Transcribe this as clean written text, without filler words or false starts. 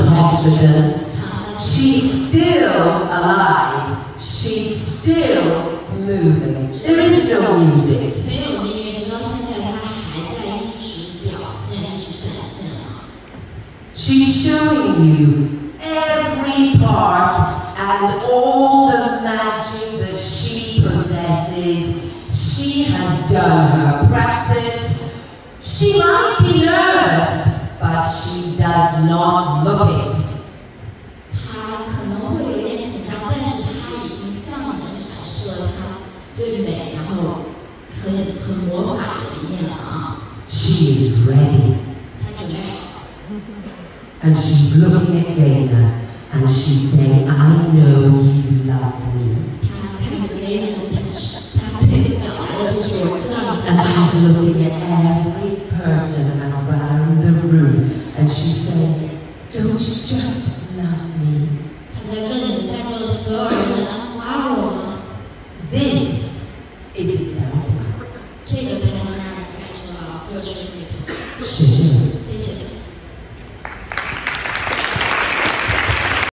of confidence. She's still alive. She's still moving. There is no music. She's showing you every part and all the magic that she possesses. She has done her practice. She might be nervous, but she does not look it. She is ready. And she's looking at Dana and she's saying, I know you love me. And she's looking at every person around the room and she's saying, don't you just love me? This is exciting.